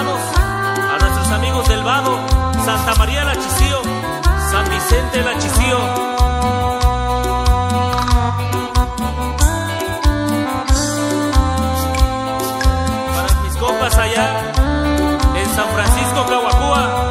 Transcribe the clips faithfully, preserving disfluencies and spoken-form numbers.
saludamos a nuestros amigos del Vado, Santa María la Chisío, San Vicente la Chisío. Para mis compas allá en San Francisco, Cahuacúa.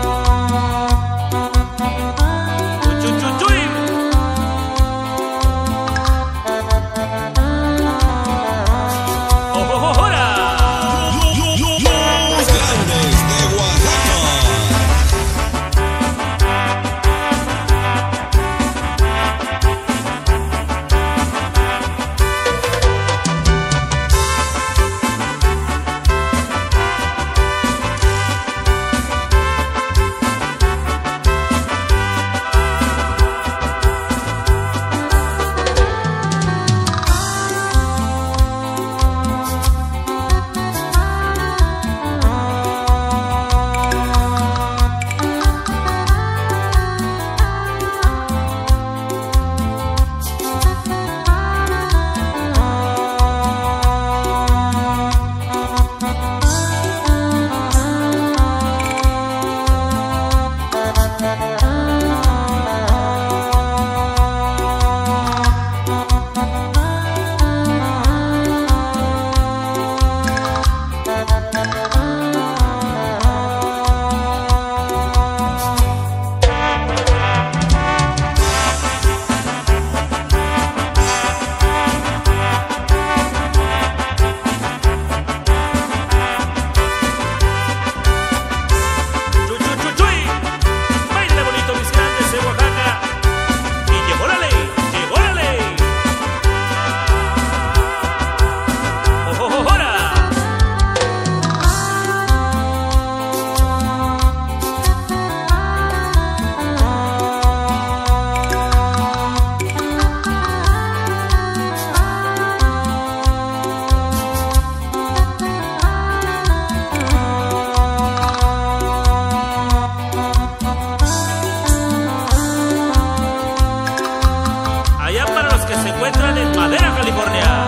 Que se encuentran en Madera, California.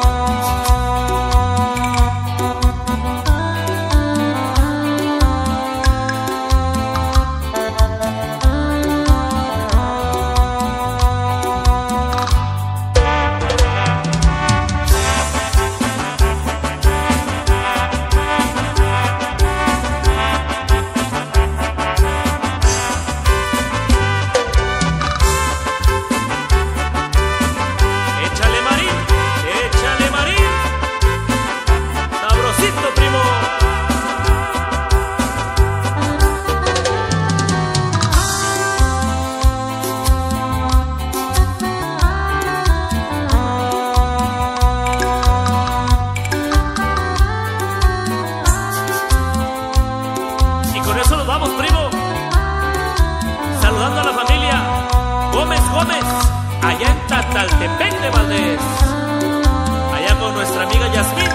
Vamos, primo, saludando a la familia Gómez Gómez, allá en Tataltepec de Valdés, allá con nuestra amiga Yasmín.